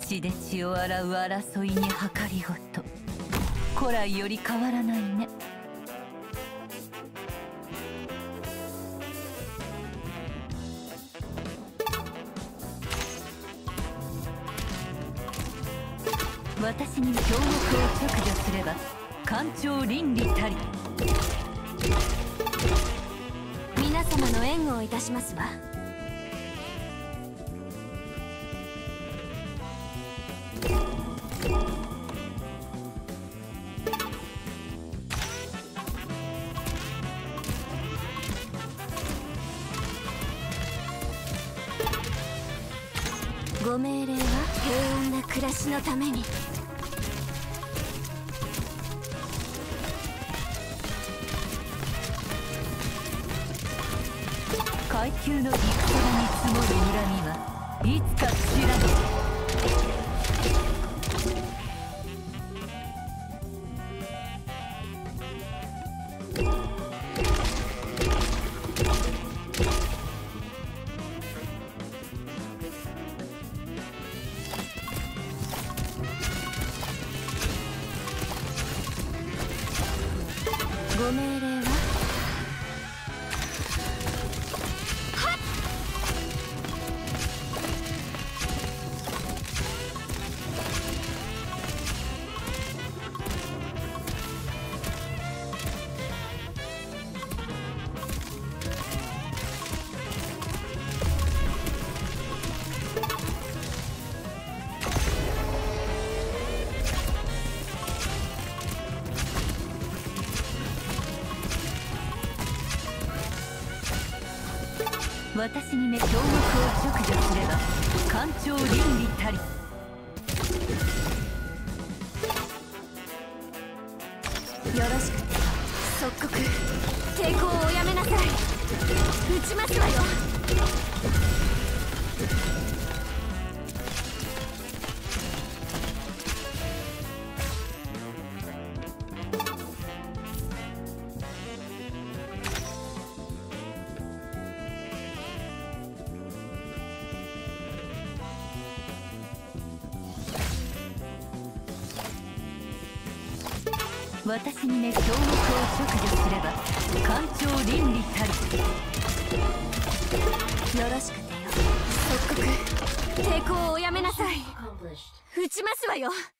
血で血を洗う争いに計りごと、古来より変わらないね。私に凶悪を直除すれば官庁倫理たり。 皆様の援護をいたしますわ。ご命令は平穏な暮らしのために。 階級の戦場に積もる恨みはいつか知らぬ。ご命令は私にね、凶悪を直除すれば官庁倫理たり。 よろしくて即刻抵抗をおやめなさい。撃ちますわよ。 私にね、凶悪を直除すれば官庁倫理たり。 よろしくてよ。即刻抵抗をおやめなさい。撃ちますわよ。